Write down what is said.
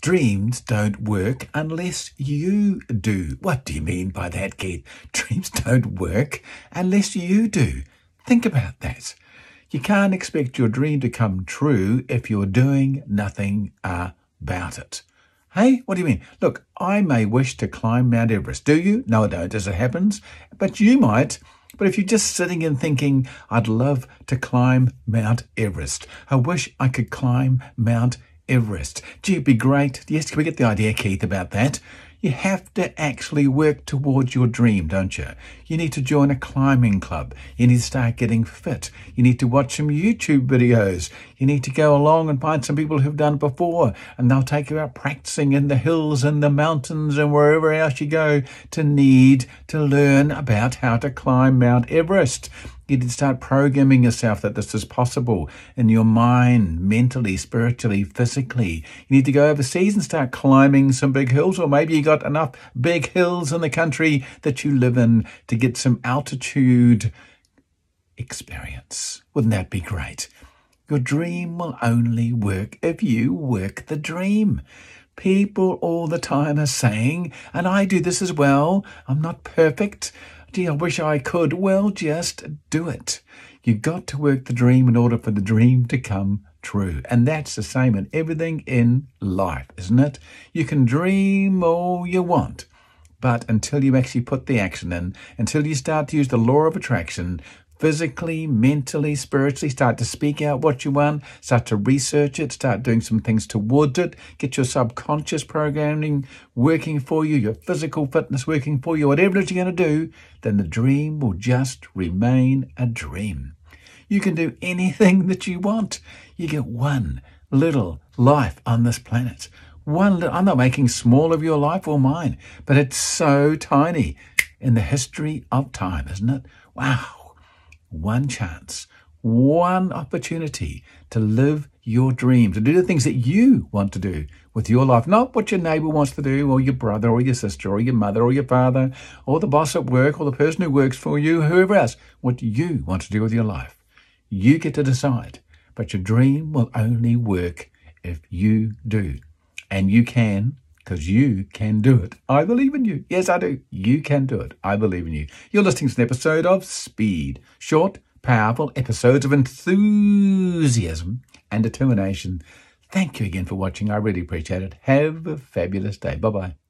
Dreams don't work unless you do. What do you mean by that, Keith? Dreams don't work unless you do. Think about that. You can't expect your dream to come true if you're doing nothing about it. Hey, what do you mean? Look, I may wish to climb Mount Everest. Do you? No, I don't, as it happens. But you might. But if you're just sitting and thinking, I'd love to climb Mount Everest. I wish I could climb Mount Everest. Gee, it'd be great. Yes, can we get the idea, Keith, about that? You have to actually work towards your dream, don't you? You need to join a climbing club. You need to start getting fit. You need to watch some YouTube videos. You need to go along and find some people who've done it before, and they'll take you out practicing in the hills and the mountains and wherever else you go to learn about how to climb Mount Everest. You need to start programming yourself that this is possible in your mind, mentally, spiritually, physically. You need to go overseas and start climbing some big hills, or maybe you got enough big hills in the country that you live in to get some altitude experience. Wouldn't that be great? Your dream will only work if you work the dream. People all the time are saying, and I do this as well, I'm not perfect. Gee, I wish I could. Well, just do it. You've got to work the dream in order for the dream to come true. And that's the same in everything in life, isn't it? You can dream all you want, but until you actually put the action in, until you start to use the law of attraction, physically, mentally, spiritually, start to speak out what you want, start to research it, start doing some things towards it, get your subconscious programming working for you, your physical fitness working for you, whatever it is you're going to do, then the dream will just remain a dream. You can do anything that you want. You get one little life on this planet. I'm not making small of your life or mine, but it's so tiny in the history of time, isn't it? Wow. One chance, one opportunity to live your dream, to do the things that you want to do with your life, not what your neighbor wants to do, or your brother, or your sister, or your mother, or your father, or the boss at work, or the person who works for you, whoever else, what you want to do with your life. You get to decide, but your dream will only work if you do. And you can, because you can do it. I believe in you. Yes, I do. You can do it. I believe in you. You're listening to an episode of Speed. Short, powerful episodes of enthusiasm and determination. Thank you again for watching. I really appreciate it. Have a fabulous day. Bye-bye.